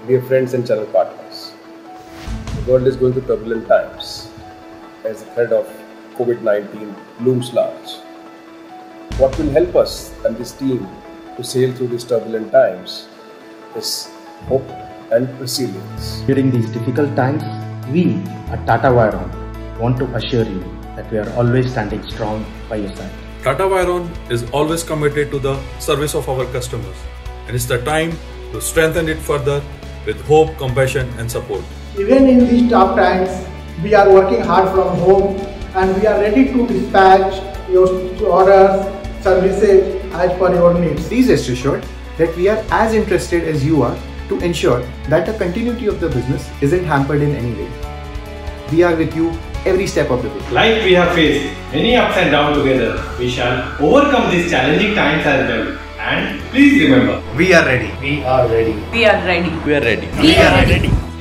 dear friends and channel partners, the world is going through turbulent times as the threat of COVID-19 looms large. What will help us and this team to sail through these turbulent times is hope and resilience. During these difficult times, we at Tata Vyron want to assure you that we are always standing strong by your side. Tata Vyron is always committed to the service of our customers, and it's the time to strengthen it further with hope, compassion and support. Even in these tough times, we are working hard from home and we are ready to dispatch your orders, services as per your needs. Please rest assured that we are as interested as you are to ensure that the continuity of the business isn't hampered in any way. We are with you every step of the way. Like we have faced many ups and downs together, we shall overcome these challenging times as well. And please remember, We are ready. We are ready. We are ready. We are ready. We are ready.